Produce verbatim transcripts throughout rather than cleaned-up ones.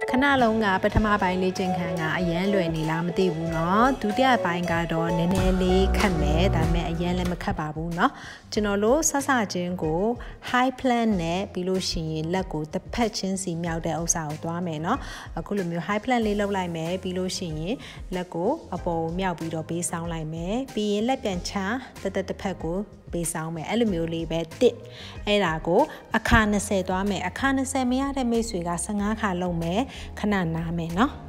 ခဏလုံးကပထမပိုင်းလေးချင်းခံကအရန်လွယ်နေလားမသိဘူးเนาะဒုတိယပိုင်းကတော့နည်းနည်းလေးခက်မယ်ဒါပေမဲ့အရန်လည်းမခက်ပါဘူးเนาะကျွန်တော်တို့ဆဆချင်းကို high plan နဲ့ပြီးလို့ရှိရင်လက်ကိုတစ်ဖက်ချင်းစီမြောက်တဲ့ဥစ္စာကိုသွားမယ်เนาะအခုလိုမျိုး high plan လေးလုပ်လိုက်မယ်ပြီးလို့ရှိရင်လက်ကိုအပေါ်မြောက်ပြီးတော့ဘေးဆောင်းလိုက်မယ်ပြီးရင်လက်ပြန်ချတက်တက်တစ်ဖက်ကိုပေးဆောင်မယ်အဲ့လိုမျိုးလေးပဲတစ်အဲ့ဒါကိုအခါ၂၀သွားမယ်အခါ၂၀မရတဲ့မိတ်ဆွေက၁၅ခါလုပ်မယ်ခဏနားမယ်เนาะ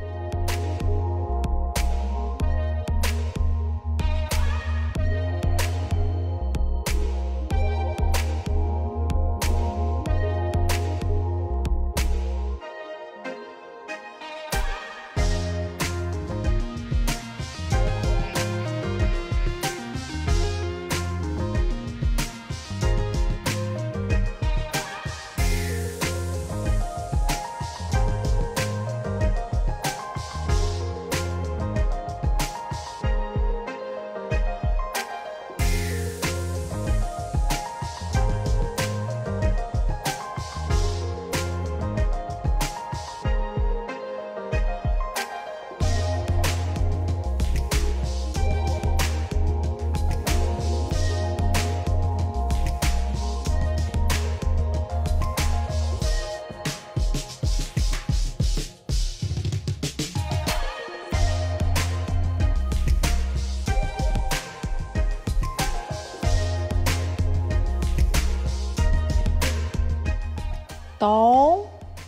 သုံး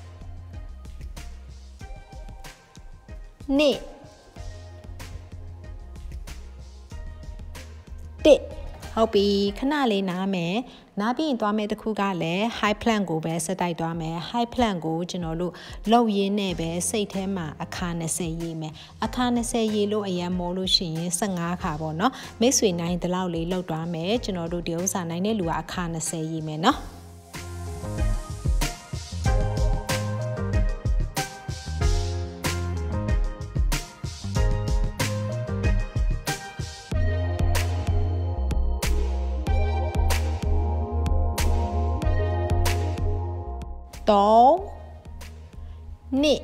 နှစ်တစ်ဟုတ်ပြီခဏလေးနားမယ်နားပြီးရင်သွားမယ်တခုကလည်း high plan ကိုပဲစတိုက်သွားမယ် high plan ကိုကျွန်တော်တို့လောက်ရင်းနဲ့ပဲစိတ်ထဲမှာအခါ၂၀ရေးမယ်အခါ၂၀ရေးလို့အရင်မောလို့ရှိရင်၁၅ခါပေါ့နော်မိတ်ဆွေနိုင်တလောက်လေးလောက်သွားမယ်ကျွန်တော်တို့ဒီဥစ္စာနိုင်တဲ့လူကအခါ၂၀ရေးမယ်နော်သုံးနှစ်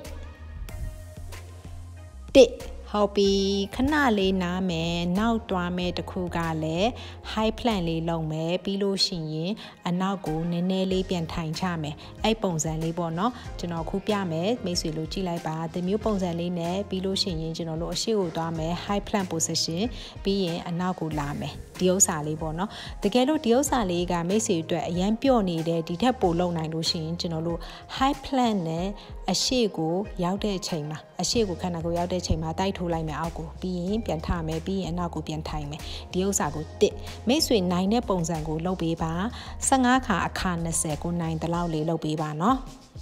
တစ်ဟုတ်ပြီခဏလေးနားမယ်နောက်သွားမယ်တခုကလည်း high plan လေးလုပ်မယ်ပြီးလို့ရှိရင်အနောက်ကိုနည်းနည်းလေးပြန်ထိုင်ချမယ်အဲ့ပုံစံလေးပေါ့နော်ကျွန်တော်ခုပြမယ်မိတ်ဆွေလို့ကြည့်လိုက်ပါဒီမျိုးပုံစံလေးနဲ့ပြီးလို့ရှိရင်ကျွန်တော်တို့အရှိကိုသွားမယ် high plan position ပြီးရင်အနောက်ကိုလာမယ်ဒီဥစ္စာလေးပေါ့နော်တကယ်လို့ဒီဥစ္စာလေးကမိတ်ဆွေအတွက်အရန်ပြော့နေတဲ့ဒီထက်ပိုလုပ်နိုင်လို့ရှိရင်ကျွန်တော်တို့ high plan နဲ့အရှိကိုရောက်တဲ့အချိန်မှာအရှိကိုခန္ဓာကိုယ်ရောက်တဲ့အချိန်မှာတိုက်ထိုးလိုက်မယ်အောက်ကိုပြီးရင်ပြန်ထမယ်ပြီးရင်အနောက်ကိုပြန်ထိုင်မယ်ဒီဥစ္စာကိုတစ်မိတ်ဆွေနိုင်တဲ့ပုံစံကိုလုပ်ပေးပါ၁၅ခါအခါ၂၀ကိုနိုင်တလောက်လေးလုပ်ပေးပါနော်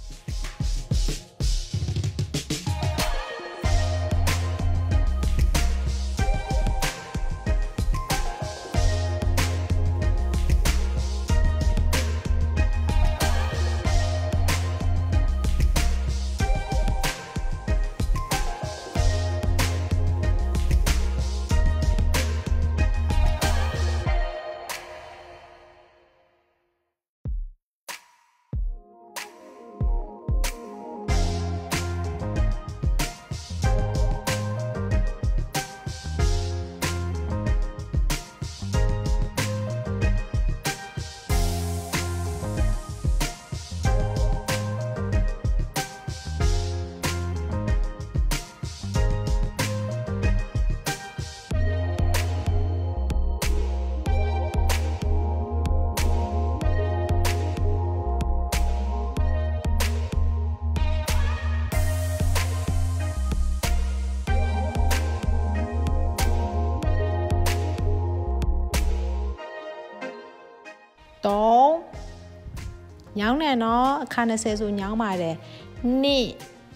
သုံးညောင်းတယ်နော်အခါ၂၀ဆိုညောင်းပါတယ်နှစ်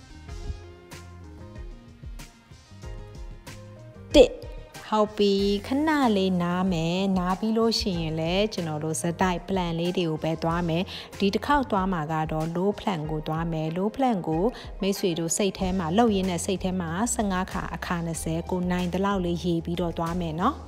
တစ်ဟုတ်ပြီခဏလေးနားမယ်နားပြီးလို့ရှိရင်လည်းကျွန်တော်တို့ဇက်တိုက် plan လေးတွေကိုပဲသွားမယ်ဒီတစ်ခေါက်သွားမှာကတော့ low plan ကိုသွားမယ် low plan ကိုမိတ်ဆွေတို့စိတ်ထဲမှာလှုပ်ရင်းနဲ့စိတ်ထဲမှာ၁၅ခါအခါ၂၀ကိုနိုင်တလောက်လေးရေးပြီးတော့သွားမယ်နော်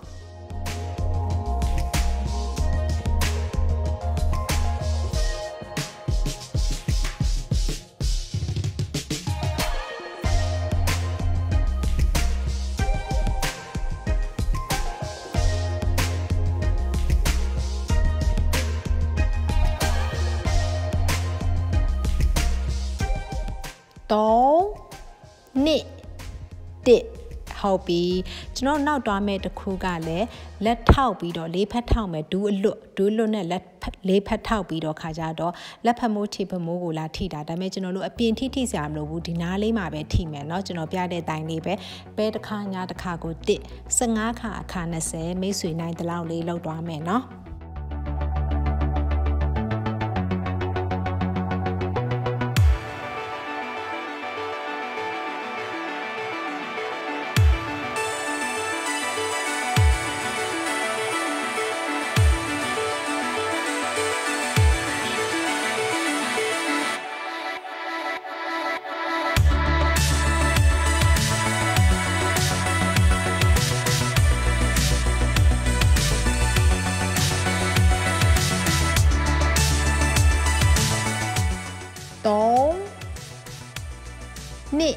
နှစ်တစ်ဟုတ်ပြီကျွန်တော်နောက်သွားမဲ့တစ်ခုကလည်းလက်ထောက်ပြီးတော့လေးဖက်ထောက်မယ်ဒူးအလွတ်ဒူးလွတ်နဲ့လက်လေးဖက်ထောက်ပြီးတော့ခါကြတော့လက်ဖက်မိုးထိဖက်မိုးကိုလာထိတာဒါပေမဲ့ကျွန်တော်တို့အပြင်ထိထိစရာမလိုဘူးဒီနားလေးမှာပဲထိမယ်เนาะကျွန်တော်ပြတဲ့တိုင်လေးပဲပဲတစ်ခါညာတစ်ခါကိုတစ်ဆယ့်ငါးခါအခါနှစ်ဆယ်မိတ်ဆွေနိုင်တလောက်လေးလောက်သွားမယ်เนาะသုံးနှစ်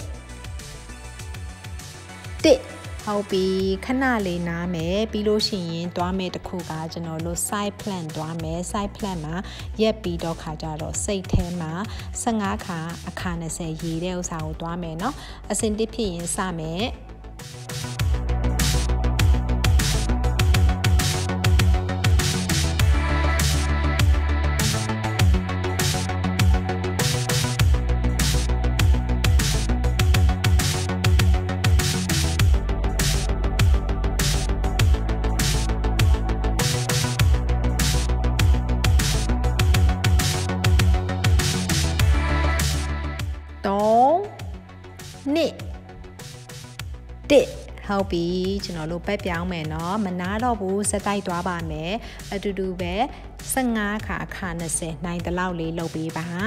တစ်ဟုတ်ပြီခဏလေးနားမယ်ပြီးလို့ရှိရင်သွားမယ်တခုကကျွန်တော်တို့ side plan သွားမယ် side plan မှာရက်ပြီးတော့ခါကြတော့စိတ်ထဲမှာဆယ့်ငါးခါအခါနှစ်ဆယ်ရေးတဲ့ဥစ္စာကိုသွားမယ်เนาะအစင်တစ်ဖြစ်ရင်စမယ်နှစ်တစ်ဟုတ်ပြီကျွန်တော်တို့ပတ်ပြောင်းမယ်เนาะမနာတော့ဘူးစက်တိုက်သွားပါမယ်အတူတူပဲဆယ့်ငါးခါအခါနှစ်ဆယ်နိုင်တလောက်လေးလုပ်ပေးပါ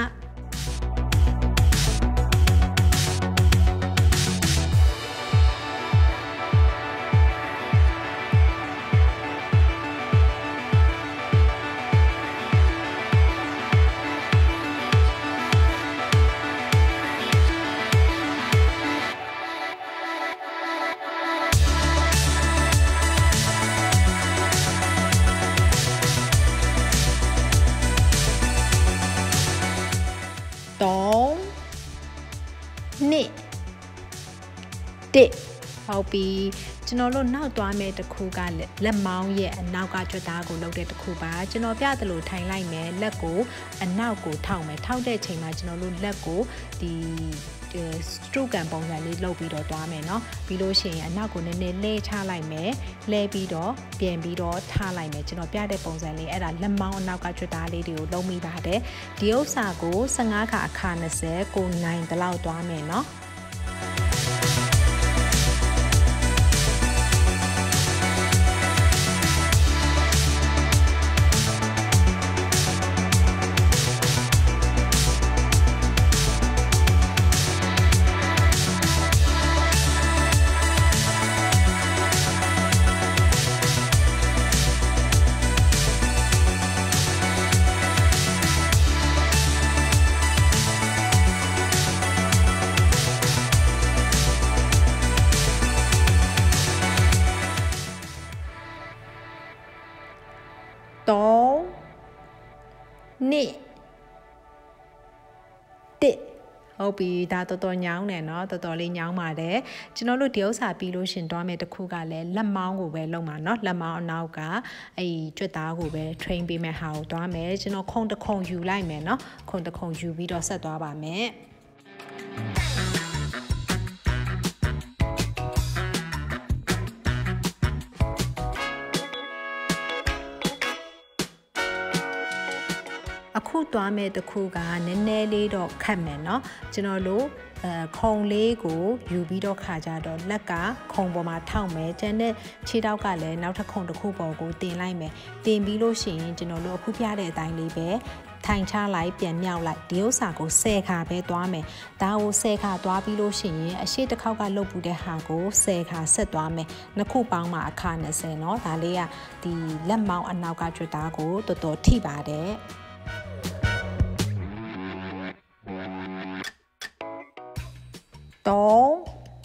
သုံးနှစ်တစ်ဟုတ်ပြီကျွန်တော်တို့နောက်သွားမဲ့တစ်ခုကလက်မောင်းရဲ့အနောက်ကကြွက်သားကိုလုပ်တဲ့တစ်ခုပါကျွန်တော်ပြသလိုထိုင်လိုက်မယ်လက်ကိုအနောက်ကိုထောက်မယ်ထောက်တဲ့ချိန်မှာကျွန်တော်တို့လက်ကိုဒီစထရုကန်ပုံစံလေးလုပ်ပြီးတော့သွားမယ်เนาะပြီးလို့ရှိရင်အနောက်ကိုနည်းနည်းလဲချလိုက်မယ်လဲပြီးတော့ပြန်ပြီးတော့ထားလိုက်မယ်ကျွန်တော်ပြတဲ့ပုံစံလေးအဲ့ဒါလက်မောင်းအနောက်ကကြွက်သားလေးတွေကိုလုံးမိပါတယ်ဒီဥစ္စာကိုဆယ့်ငါးခါအခါနှစ်ဆယ်ကိုနိုင်တလောက်သွားမယ်เนาะသုံးနှစ်တစ်ဟုတ်ပြီဒါတော်တော်ညောင်းတယ်เนาะတော်တော်လေးညောင်းပါတယ်ကျွန်တော်တို့ဒီဥစ္စာပြီးလို့ရှင်သွားမယ်တခုကလည်းလက်မောင်းကိုပဲလုပ်မှာเนาะလက်မောင်းအနောက်ကအဲ့ကြွက်သားကိုပဲ train ပေးမဲ့ဟာကိုသွားမယ်ကျွန်တော်ခုံတခုံယူလိုက်မယ်เนาะခုံတခုံယူပြီးတော့ဆက်သွားပါမယ်အခုသွားမဲ့တခုကနည်းနည်းလေးတော့ခတ်မယ်เนาะကျွန်တော်တို့အဲခုံလေးကိုယူပြီးတော့ခါကြတော့လက်ကခုံပေါ်မှာထောက်မယ်ကျန်တဲ့ခြေထောက်ကလည်းနောက်ထပ်ခုံတစ်ခုပေါ်ကိုတင်လိုက်မယ်တင်ပြီးလို့ရှိရင်ကျွန်တော်တို့အခုပြတဲ့အတိုင်းလေးပဲထိုင်ချလိုက်ပြန်မြောက်လိုက်ဒီဥစ္စာကိုဆယ်ခါပဲသွားမယ်ဒါကိုဆယ်ခါသွားပြီးလို့ရှိရင်အရှိတစ်ခေါက်ကလုတ်ပူတဲ့ဟာကိုဆယ်ခါဆက်သွားမယ်နှစ်ခုပေါင်းမှာအခါနှစ်ဆယ်เนาะဒါလေးကဒီလက်မောင်းအနောက်ကကြွတ်သားကိုတော်တော်ထိပါတယ်သုံး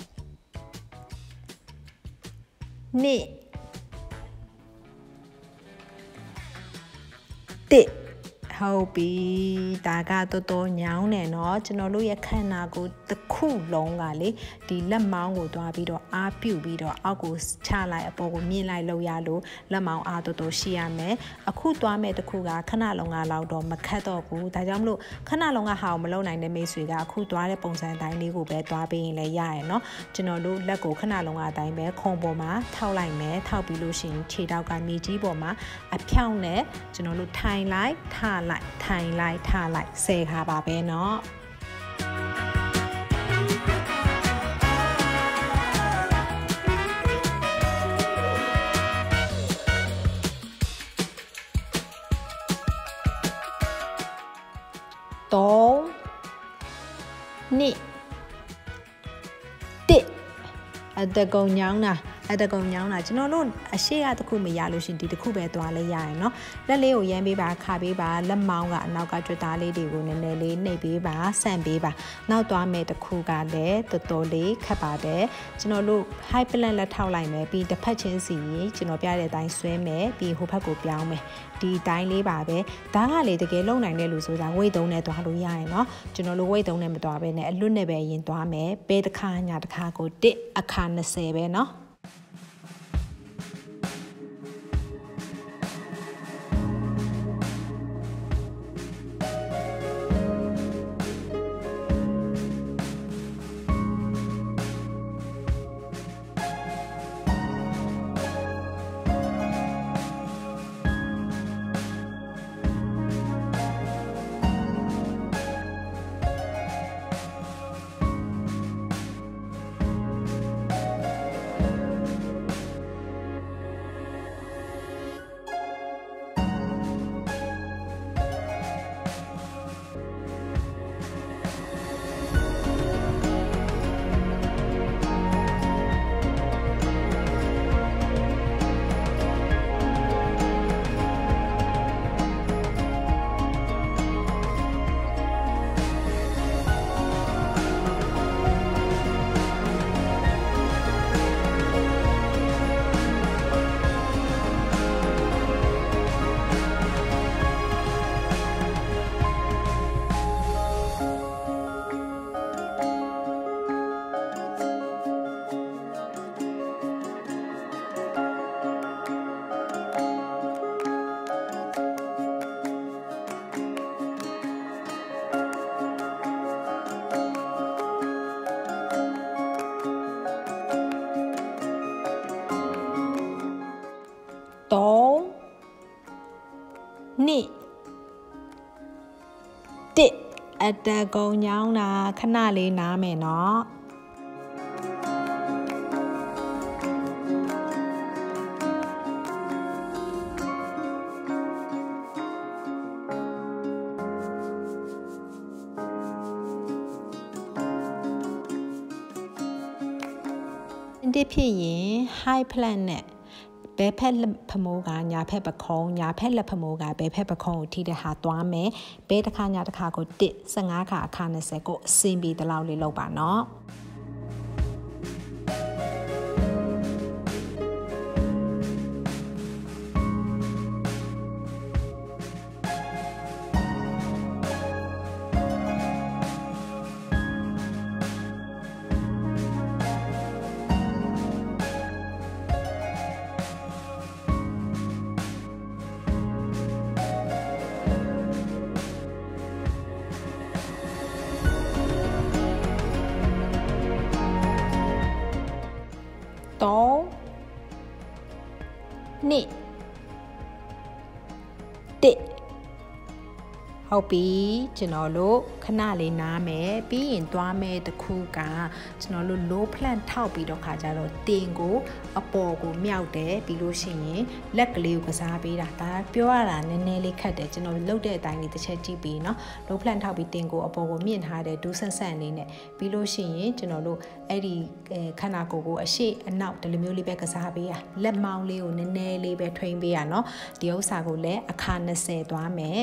နှစ်တစ်ဟုတ်ပြီဒါကတော်တော်ညောင်းနေเนาะကျွန်တော်တို့ရဲ့ခန္ဓာကိုယ်တစ်ခုလုံးကလေဒီလက်မောင်းကိုတွားပြီးတော့အားပြုတ်ပြီးတော့အောက်ကိုချလိုက်အပေါ်ကိုမြင့်လိုက်လို့ရလို့လက်မောင်းအားတော်တော်ရှိရမယ်အခုတွားမဲ့တစ်ခုကခဏလုံးကလောက်တော့မခတ်တော့ဘူးဒါကြောင့်မလို့ခဏလုံးကဟာကိုမလုံနိုင်တဲ့မိတ်ဆွေကအခုတွားတဲ့ပုံစံတိုင်းလေးကိုပဲတွားပေးရင်လည်းရရယ်เนาะကျွန်တော်တို့လက်ကိုခဏလုံးကအတိုင်းပဲခုံပေါ်မှာထောက်လိုက်မယ်ထောက်ပြီးလို့ရှိရင်ခြေထောက်ကမြေကြီးပေါ်မှာအဖြောင့်နဲ့ကျွန်တော်တို့ထိုင်လိုက်ထားလိုက်ထိုင်လိုက်ထားလိုက်ဆဲခါပါပဲเนาะသုံးနှစ်တစ်အတကုံညောင်းတာအတကုံညောင်းတာကျွန်တော်တို့အရှိရတစ်ခုမရလို့ရှင်ဒီတစ်ခုပဲသွားလဲရရယ်เนาะလက်လေးကိုရမ်းပေးပါခါပေးပါလက်မောင်းကအနောက်ကကြွသားလေးတွေကိုနည်းနည်းလေးနှိပ်ပေးပါဆန့်ပေးပါနောက်သွားမယ်တစ်ခုကလည်းတော်တော်လေးခက်ပါတယ်ကျွန်တော်တို့ high plant လက်ထောက်လိုက်မယ်ပြီးတစ်ဖက်ချင်းစီကျွန်တော်ပြတဲ့အတိုင်းဆွဲမယ်ပြီးဟိုဘက်ကိုပြောင်းမယ်ဒီတိုင်းလေးပါပဲဒါကလေတကယ်လုံနိုင်တဲ့လူဆိုတာ weight သုံးနဲ့သွားလို့ရရယ်เนาะကျွန်တော်တို့ weight သုံးနဲ့မသွားဘဲနဲ့အလွတ်နဲ့ပဲရင်သွားမယ်ဘဲတစ်ခါညာတစ်ခါကိုတစ်အခါ၂၀ပဲเนาะသုံးနှစ်တစ်အတကုံညောင်းတာခဏလေးနားမယ်เนาะတစ်ဖြစ်ရင် high plant နဲ့ဘဲဖက်လက်ဖမိုးကညာဖက်ပခုံးညာဖက်လက်ဖမိုးကဘဲဖက်ပခုံးကိုထိတဲ့ဟာသွားမယ်ဘဲတစ်ခါညာတစ်ခါကိုတစ်၁၅ခါအခါ၂၀ကိုအစင်ပြီးတလောက်လေးလောက်ပါเนาะသုံးနှစ်တစ်ဟုတ်ပြီကျွန်တော်တို့ခဏလေးနားမယ်ပြီးရင်သွားမယ်တခုကကျွန်တော်တို့ low plant ထောက်ပြီးတော့ခါကြတော့တင်ကိုအပေါ်ကိုမြောက်တယ်ပြီးလို့ရှိရင်လက်ကလေးကိုကစားပေးတာဒါပြောရတာနည်းနည်းလေးခက်တယ်ကျွန်တော်လုပ်တဲ့အတိုင်းလေးတစ်ချက်ကြည့်ပြီးเนาะ low plant ထောက်ပြီးတင်ကိုအပေါ်ကိုမြင့်ထားတဲ့ဒူးဆန့်ဆန့်လေးနဲ့ပြီးလို့ရှိရင်ကျွန်တော်တို့အဲ့ဒီခန္ဓာကိုယ်ကိုအရှိအနောက်ဒီလိုမျိုးလေးပဲကစားပေးရလက်မောင်းလေးကိုနည်းနည်းလေးပဲထွင်ပေးရเนาะဒီဥစ္စာကိုလည်းအခါ၂၀သွားမယ်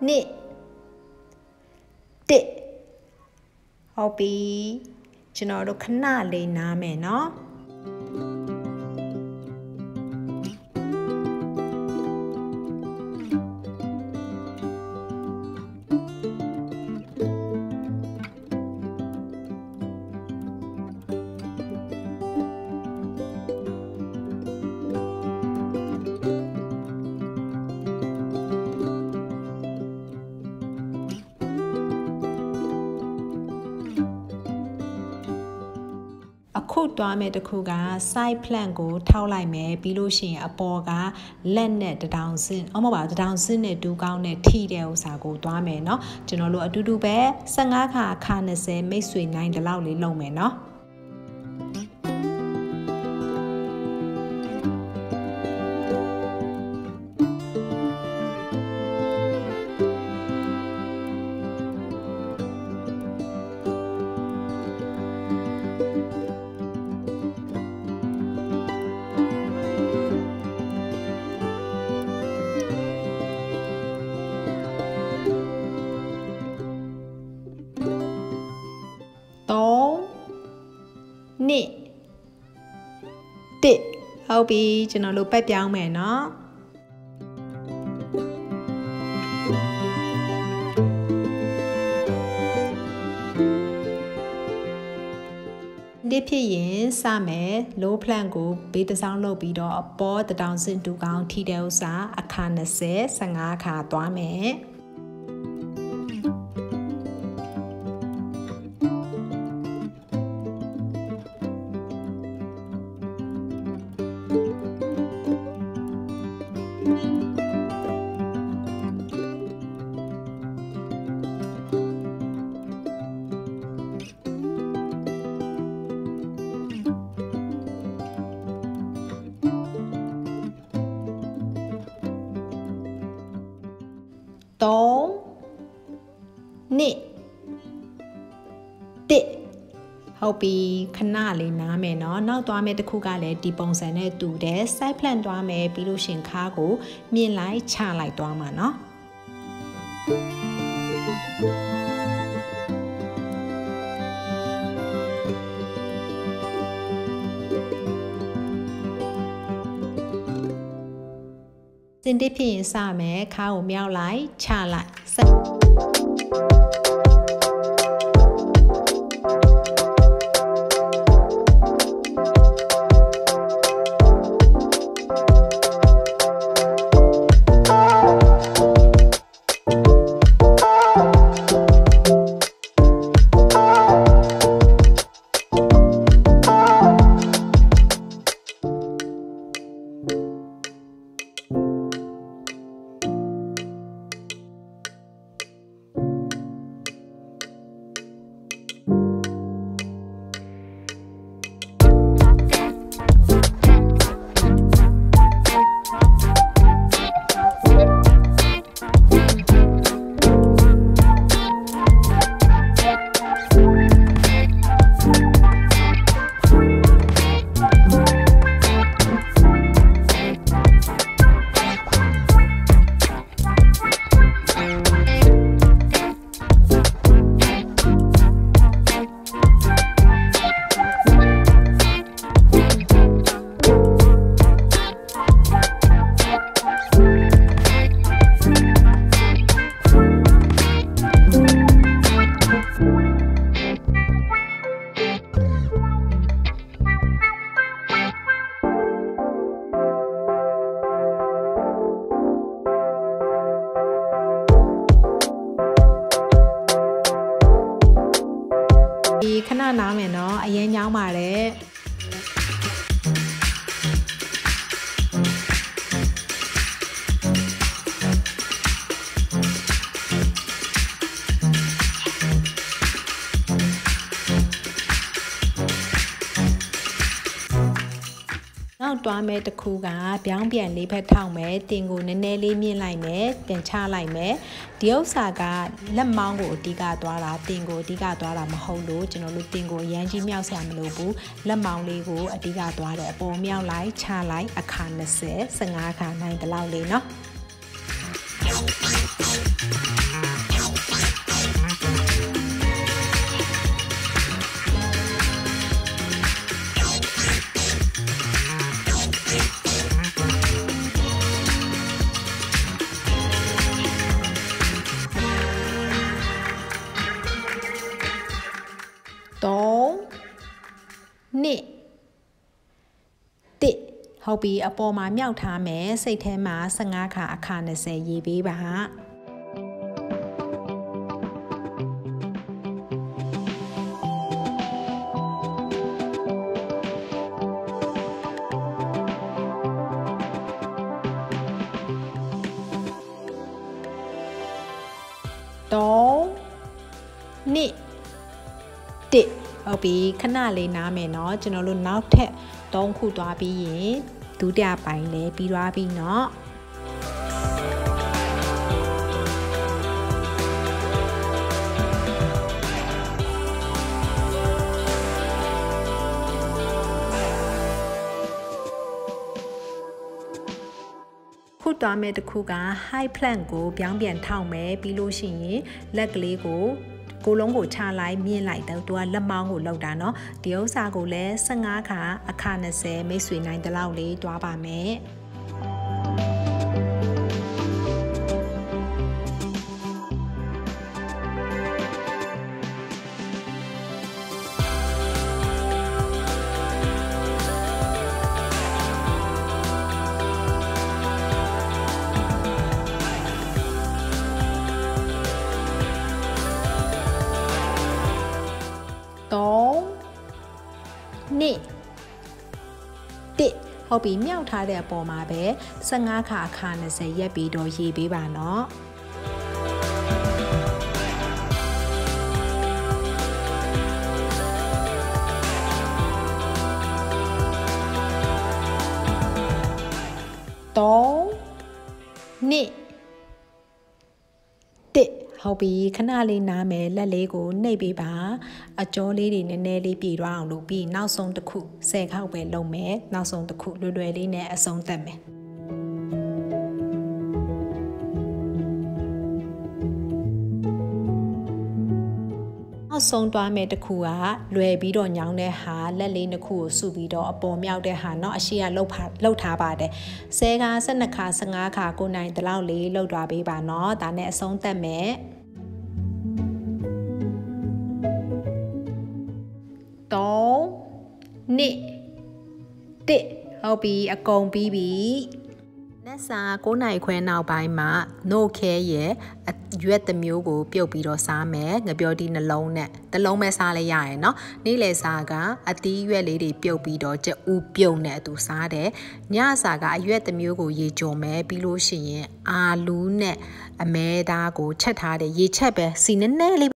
နှစ်တစ်ဟုတ်ပြီကျွန်တော်တို့ခဏလေးနားမယ်နော်အခုတွားမဲ့တစ်ခုက side plant ကိုထောက်လိုက်မယ်ပြီးလို့ရှိရင်အပေါ်ကလက်နဲ့တထောင်စင်းအမဟုတ်ပါတထောင်စင်းနဲ့တူကောင်းနဲ့ထိတဲ့ဥစ္စာကိုတွားမယ်เนาะကျွန်တော်တို့အတူတူပဲဆယ့်ငါးခါအခါနှစ်ဆယ်မိတ်ဆွေနိုင်တဲ့လောက်လေးလုပ်မယ်เนาะနှစ်တစ်ဟုတ်ပြီကျွန်တော်တို့ပတ်ပြောင်းမယ်เนาะဒီဖြစ်ရင်စမယ် low plan ကိုဘေးတစ်စောင်းလုပ်ပြီးတော့အပေါ်တထောင်စင်တူကောင်းထိတဲ့ဥစ္စာအခါနှစ်ဆယ်ဆယ့်ငါးခါသွားမယ်သုံးနှစ်တစ်ဟုတ်ပြီခဏလေးနားမယ်เนาะနောက်သွားမယ်တစ်ခုကလည်းဒီပုံစံနဲ့တူတယ် side plan သွားမယ်ပြီးလို့ရှင်ခါကိုမြင်လိုက်ချလိုက်သွားမှာเนาะစင်တစ်ဖြစ်ရင်စမယ်ခါကိုမြောက်လိုက်ချလိုက်ဒီခဏနားမယ်เนาะအရင်ညောင်းပါတယ်နောက်တွားမဲ့တစ်ခုကပြောင်းပြန်လေးဖက်ထောက်မယ်တင်ကိုနည်းနည်းလေးမြင့်လိုက်မယ်ပြန်ချလိုက်မယ်ဒီဥစ္စာကလက်မောင်းကိုအဓိကသွားတာတင်ကိုအဓိကသွားတာမဟုတ်လို့ကျွန်တော်တို့တင်ကိုရမ်းကြီးမြောက်ဆရာမလိုဘူးလက်မောင်းလေးကိုအဓိကသွားတယ်အပေါ်မြောက်လိုက်ချလိုက်အခါနှစ်ဆယ် ဆယ့်ငါးခါနိုင်တလောက်လေးเนาะနှစ်တစ်ဟုတ်ပြီအပေါ်မှာမြောက်ထားမယ်စိတ်ထဲမှာဆယ့်ငါးခါအခါ၂၀ရေးပေးပါသုံးနှစ်တစ်ဟုတ်ပြီခဏလေးနားမယ်เนาะကျွန်တော်တို့နောက်ထပ်သုံးခုသွားပြီးရင်ဒုတိယပိုင်းလည်းပြီးသွားပြီเนาะခုသွားမယ်တစ်ခုက high plank ကိုပြောင်းပြန်ထောက်မယ်ပြီးလို့ရှိရင်လက်ကလေးကိုကိုလုံးကိုချလိုက်မြင့်လိုက်တော့သူကလက်မောင်းကိုလောက်တာเนาะဒီဥစ္စာကိုလည်းဆယ့်ငါးခါအခါ၂၀မိတ်ဆွေနိုင်တဲ့လောက်လေးတွားပါမယ်သုံးနှစ်တစ်ဟုတ်ပြီမြောက်ထားတဲ့အပေါ်မှာပဲဆယ့်ငါးခါအခါ၂၀ရက်ပြီးတော့ရေးပေးပါเนาะသုံးနှစ်တစ်ဟုတ်ပြီခဏလေးနားမယ်လက်လေးကိုနှိပ်ပေးပါအကြောလေးတွေနည်းနည်းလေးပြေသွားအောင်လုပ်ပြီးနောက်ဆုံးတစ်ခုဆယ်ခေါက်ပဲလုပ်မယ်နောက်ဆုံးတစ်ခုလွယ်လွယ်လေးနဲ့အဆုံးသတ်မယ်နောက်ဆုံးတွားမယ်တစ်ခုကလွယ်ပြီးတော့ညောင်းတဲ့ဟာလက်လေးတစ်ခုကိုစုပြီးတော့အပေါ်မြောက်တဲ့ဟာเนาะအရှိကလှုပ်လှုပ်ထားပါတယ်ဆယ်ခါဆယ့်နှစ်ခါဆယ့်ငါးခါကိုနိုင်တလောက်လေးလှုပ်သွားပေးပါเนาะဒါနဲ့အဆုံးသတ်မယ်သုံးနှစ်တစ်ဟုတ်ပြီအကုန်ပြီးပြီလက်စာ၉နာရီခွဲနောက်ပိုင်းမှာ no care ရဲ့ရွက်တစ်မျိုးကိုပြုတ်ပြီးတော့စားမယ်ငပြောဒီနှလုံးနဲ့တစ်လုံးပဲစားလိုက်ရရယ်เนาะနေ့လယ်စာကအသီးရွက်လေးတွေပြုတ်ပြီးတော့ကြက်ဥပြုတ်နဲ့အတူစားတယ်ညစာကအရွက်တစ်မျိုးကိုရေကြုံမယ်ပြီးလို့ရှိရင်အာလူးနဲ့အမဲသားကိုချက်ထားတယ်ရေချက်ပဲစီနည်းနည်းလေး